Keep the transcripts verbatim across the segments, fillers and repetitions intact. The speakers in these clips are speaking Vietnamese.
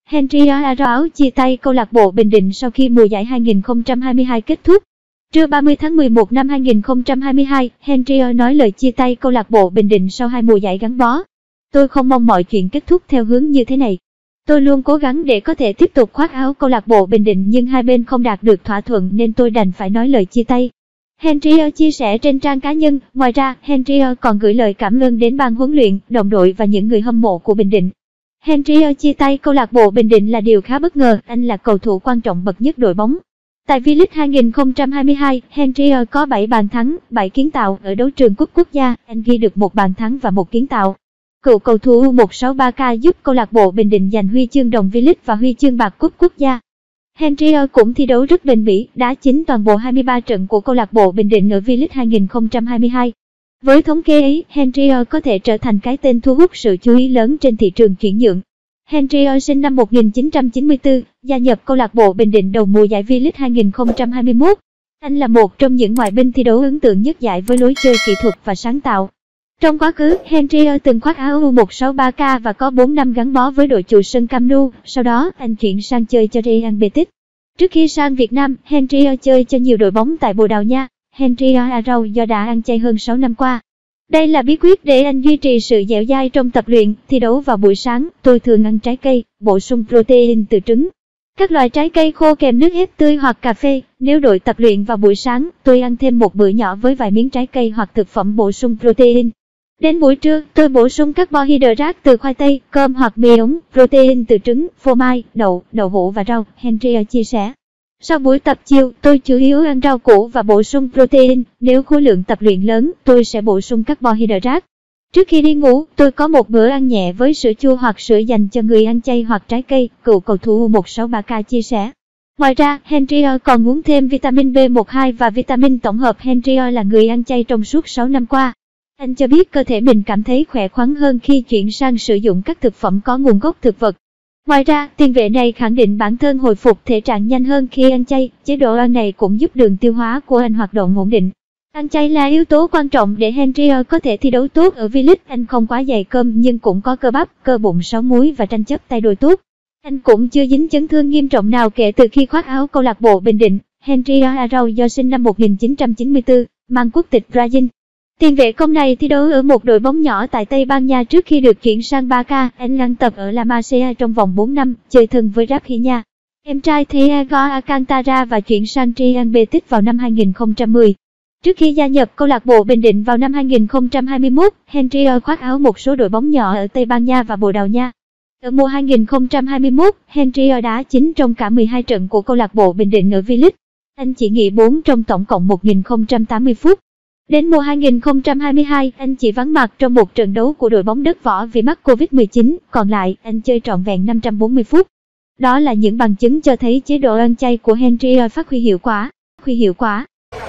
Henry Arao chia tay câu lạc bộ Bình Định sau khi mùa giải hai nghìn không trăm hai mươi hai kết thúc. Trưa ba mươi tháng mười một năm hai nghìn không trăm hai mươi hai, Henry nói lời chia tay câu lạc bộ Bình Định sau hai mùa giải gắn bó. Tôi không mong mọi chuyện kết thúc theo hướng như thế này. Tôi luôn cố gắng để có thể tiếp tục khoác áo câu lạc bộ Bình Định nhưng hai bên không đạt được thỏa thuận nên tôi đành phải nói lời chia tay. Henry chia sẻ trên trang cá nhân. Ngoài ra, Henry còn gửi lời cảm ơn đến ban huấn luyện, đồng đội và những người hâm mộ của Bình Định. Henry chia tay câu lạc bộ Bình Định là điều khá bất ngờ, anh là cầu thủ quan trọng bậc nhất đội bóng. Tại V-League hai nghìn không trăm hai mươi hai, Henry có bảy bàn thắng, bảy kiến tạo ở đấu trường cúp quốc gia, anh ghi được một bàn thắng và một kiến tạo. Cựu cầu thủ U một sáu ba K giúp câu lạc bộ Bình Định giành huy chương đồng V-League và huy chương bạc cúp quốc gia. Henry cũng thi đấu rất bền bỉ, đá chính toàn bộ hai mươi ba trận của câu lạc bộ Bình Định ở V-League hai nghìn không trăm hai mươi hai. Với thống kê ấy, Henry có thể trở thành cái tên thu hút sự chú ý lớn trên thị trường chuyển nhượng. Henry sinh năm một nghìn chín trăm chín mươi tư, gia nhập câu lạc bộ Bình Định đầu mùa giải V-League hai nghìn không trăm hai mươi mốt. Anh là một trong những ngoại binh thi đấu ấn tượng nhất giải với lối chơi kỹ thuật và sáng tạo. Trong quá khứ, Henry từng khoác áo U một sáu ba K và có bốn năm gắn bó với đội chủ sân Camp Nou, sau đó anh chuyển sang chơi cho Real Betis. Trước khi sang Việt Nam, Henry chơi cho nhiều đội bóng tại Bồ Đào Nha. Henry Arao do đã ăn chay hơn sáu năm qua. Đây là bí quyết để anh duy trì sự dẻo dai trong tập luyện, thi đấu vào buổi sáng. Tôi thường ăn trái cây, bổ sung protein từ trứng, các loại trái cây khô kèm nước ép tươi hoặc cà phê. Nếu đội tập luyện vào buổi sáng, tôi ăn thêm một bữa nhỏ với vài miếng trái cây hoặc thực phẩm bổ sung protein. Đến buổi trưa, tôi bổ sung carbohydrate từ khoai tây, cơm hoặc mì ống, protein từ trứng, phô mai, đậu, đậu hũ và rau, Henry chia sẻ. Sau buổi tập chiều, tôi chủ yếu ăn rau củ và bổ sung protein. Nếu khối lượng tập luyện lớn, tôi sẽ bổ sung carbohydrate. Trước khi đi ngủ, tôi có một bữa ăn nhẹ với sữa chua hoặc sữa dành cho người ăn chay hoặc trái cây, cựu cầu thủ U một sáu ba K chia sẻ. Ngoài ra, Henry còn uống thêm vitamin B một hai và vitamin tổng hợp. Henry là người ăn chay trong suốt sáu năm qua. Anh cho biết cơ thể mình cảm thấy khỏe khoắn hơn khi chuyển sang sử dụng các thực phẩm có nguồn gốc thực vật. Ngoài ra, tiền vệ này khẳng định bản thân hồi phục thể trạng nhanh hơn khi ăn chay. Chế độ ăn này cũng giúp đường tiêu hóa của anh hoạt động ổn định. Ăn chay là yếu tố quan trọng để Henry có thể thi đấu tốt ở V-League. Anh không quá dày cơm nhưng cũng có cơ bắp, cơ bụng sáu múi và tranh chấp tay đôi tốt. Anh cũng chưa dính chấn thương nghiêm trọng nào kể từ khi khoác áo câu lạc bộ Bình Định. Henry Arao do sinh năm một nghìn chín trăm chín mươi tư, mang quốc tịch Brazil. Tiền vệ công này thi đấu ở một đội bóng nhỏ tại Tây Ban Nha trước khi được chuyển sang Barca. Anh ăn tập ở La Masia trong vòng bốn năm, chơi thân với Rafinha, em trai Thiago Alcantara và chuyển sang Real Betis vào năm hai nghìn không trăm mười. Trước khi gia nhập câu lạc bộ Bình Định vào năm hai nghìn không trăm hai mươi mốt, Henry khoác áo một số đội bóng nhỏ ở Tây Ban Nha và Bồ Đào Nha. Ở mùa hai nghìn không trăm hai mươi mốt, Henry đá chính trong cả mười hai trận của câu lạc bộ Bình Định ở V-League. Anh chỉ nghỉ bốn trong tổng cộng một nghìn không trăm tám mươi phút. Đến mùa hai nghìn không trăm hai mươi hai, anh chỉ vắng mặt trong một trận đấu của đội bóng đất võ vì mắc Covid mười chín, còn lại, anh chơi trọn vẹn năm trăm bốn mươi phút. Đó là những bằng chứng cho thấy chế độ ăn chay của Henry phát huy hiệu quả. Huy hiệu quả.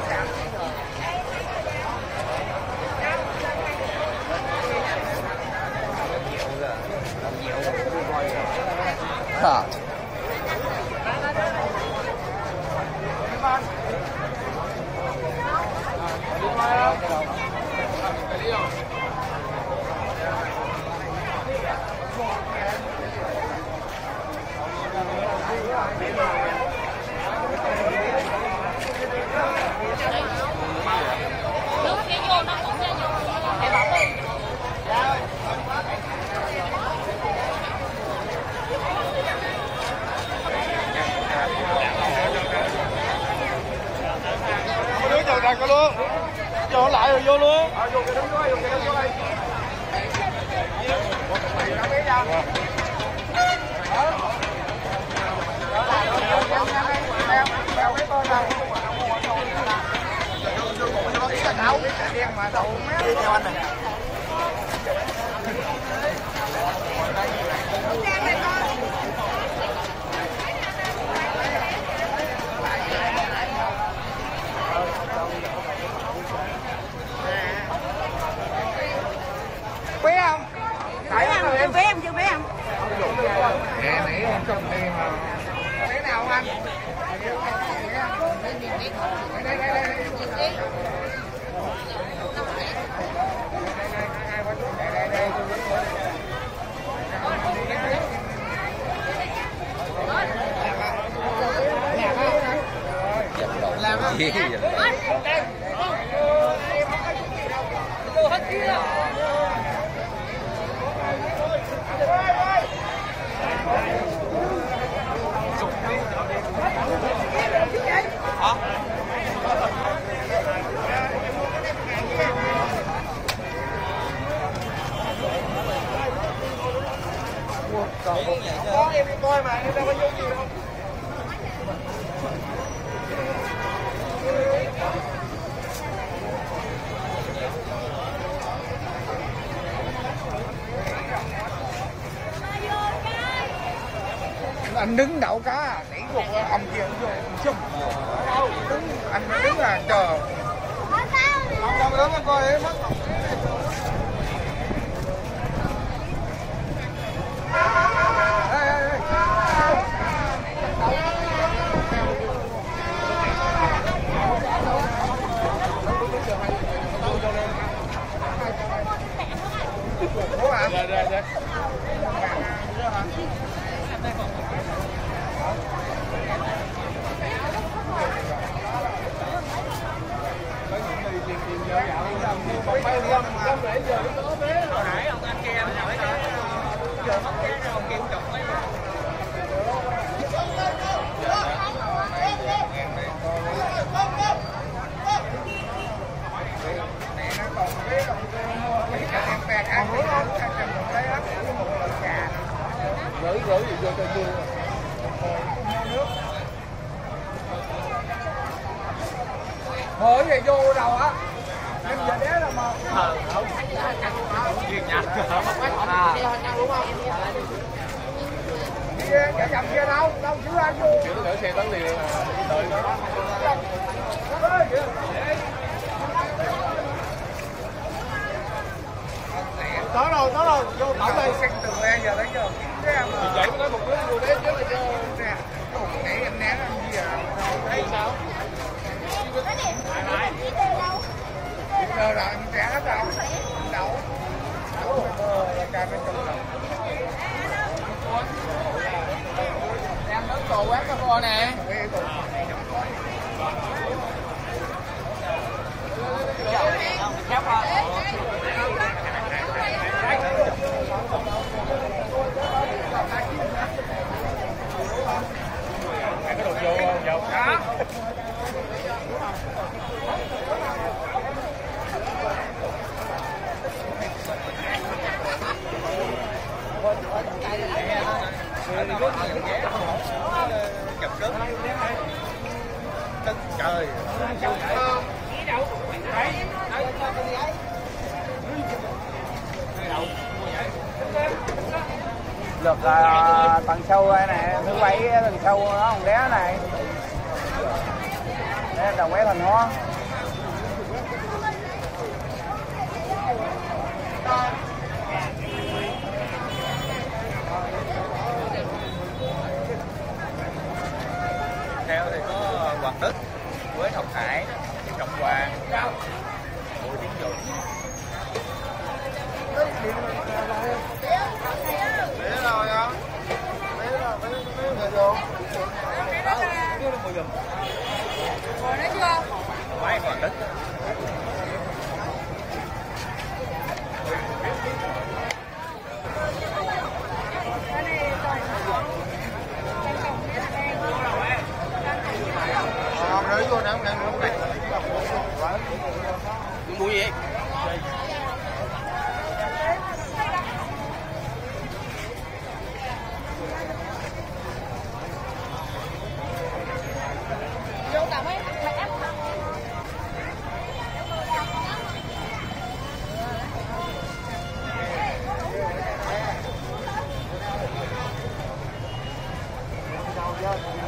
À. Có luôn. Cho lại rồi vô luôn. Ờ vô cái đứng vô, vô cái đứng vô đây. Bé không? Bé không? Chưa bé không? Chưa bé không? Nè, nãy em trong đây mà. Bé nào không anh? Đây, đây, đây. Gì vậy? Có em đi coi mà em đâu có vô gì đâu. Anh đứng đậu cá đẩy một ông kia vô chung đứng anh đứng là chờ không đâu đứng coi ấy mất bố à dạ dạ dạ gửi gửi gì vô cho vui hỏi gì vô đâu á em giờ đế là mà ờ không chuyện nhặt à đúng không kia cái dầm kia đâu đâu chứ anh vô kiểu nó xe tấn liền đợi tới rồi tới rồi vô thẳng đây xanh từ đây giờ tới giờ cái em chạy có một đứa vô đế chứ là chứ nè để em né làm gì à đây sao giờ rồi em té hết đâu đậu đậu là cài bên trong đầu em nước tù quán cà phê nè cái đồ vô vô đó chụp cứng trời lượt uh, tầng sâu đây nè thứ bảy tầng sâu nó còn đé này đây là quét thành hóa theo thì có Hoàng Đức, Quế Ngọc Hải, Trọng Hoàng, Bùi Tiến Dũng. Bé đâu vậy? Bé đâu? Bé bé người vô. Đó, nó mười giùm. Ngồi đó chưa? Máy Hoàng Đức. Rơi vô nè, nè, nè. Mua gì? Vô tao mới phải ép. Đâu